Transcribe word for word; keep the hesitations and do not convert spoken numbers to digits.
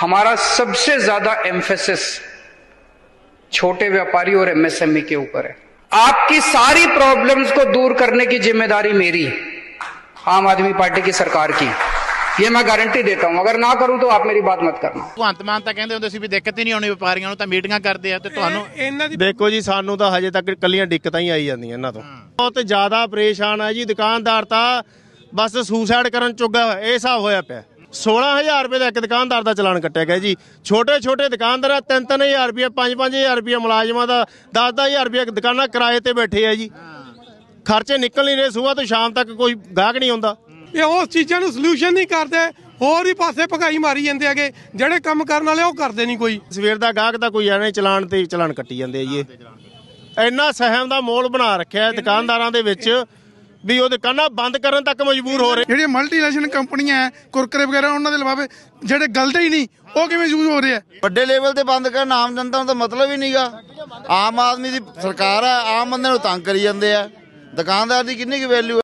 हमारा सबसे ज्यादा एम्फेसिस छोटे व्यापारी और एमएसएमई के ऊपर है। आपकी सारी प्रॉब्लम्स को दूर करने की जिम्मेदारी मेरी, आम आदमी पार्टी की सरकार की, ये मैं गारंटी देता हूं। अगर ना करूं तो आप मेरी बात मत करना। ਭਗਵੰਤ ਮਾਨ ਤਾਂ ਕਹਿੰਦੇ ਹੁੰਦੇ ਸੀ ਵੀ ਦਿੱਕਤ ਹੀ ਨਹੀਂ ਆਉਣੀ ਵਪਾਰੀਆਂ ਨੂੰ, ਤਾਂ ਮੀਟਿੰਗਾਂ ਕਰਦੇ ਆ ਤੇ ਤੁਹਾਨੂੰ ਦੇਖੋ ਜੀ, ਸਾਨੂੰ ਤਾਂ ਹਜੇ ਤੱਕ ਕੱਲੀਆਂ ਦਿੱਕਤਾਂ ਹੀ ਆਈ ਜਾਂਦੀਆਂ ਇਹਨਾਂ ਤੋਂ। ਬਹੁਤ ਜ਼ਿਆਦਾ ਪਰੇਸ਼ਾਨ ਆ ਜੀ ਦੁਕਾਨਦਾਰ, ਤਾਂ ਬਸ ਸੁਸਾਈਡ ਕਰਨ ਚੁੱਗਾ ਇਹ ਹਿਸਾਬ ਹੋਇਆ ਪਿਆ। सोलह हजार रुपये का एक दुकानदार का चलान कट्टिया गया जी। छोटे छोटे दुकानदार तीन तीन हजार रुपया, पाँच पाँच हजार रुपया मुलाजमान का, दस दस हजार रुपया दुकाना किराए ते बैठे है जी। खर्चे निकल नहीं रहे, सुबह तो शाम तक कोई गाहक नहीं आता। ये उस चीज़ों को सल्यूशन नहीं करते, होर ही पासे भगाई मारी जाते हैं। जेडे काम करने वाले वो करते नहीं कोई। सवेर का गाहक का कोई आने चलान ते चलान कट्टी जाते जी। इन्ना सहम का मोल बना रखा है दुकानदारों के विच भी वो दुकाना बंद करने तक मजबूर हो रहे। ਜਿਹੜੀਆਂ ਮਲਟੀਨੈਸ਼ਨਲ ਕੰਪਨੀਆਂ ਹੈ ਕੁਰਕਰੇ ਵਗੈਰਾ, ਉਹਨਾਂ ਦੇ ਲਵਾਵੇ ਜਿਹੜੇ ਗਲਦੇ ਹੀ ਨਹੀਂ, ਉਹ ਕਿਵੇਂ ਯੂਜ਼ ਹੋ ਰਹੇ ਆ। ਵੱਡੇ ਲੈਵਲ ਤੇ ਬੰਦ ਕਰਨ ਆਮ ਜਨਤਾ ਨੂੰ ਤਾਂ ਮਤਲਬ ਹੀ ਨਹੀਂਗਾ। ਆਮ ਆਦਮੀ ਦੀ ਸਰਕਾਰ ਹੈ, ਆਮ ਬੰਦੇ ਨੂੰ ਤੰਗ ਕਰੀ ਜਾਂਦੇ ਆ। ਦੁਕਾਨਦਾਰ ਦੀ ਕਿੰਨੀ ਕੁ ਵੈਲਿਊ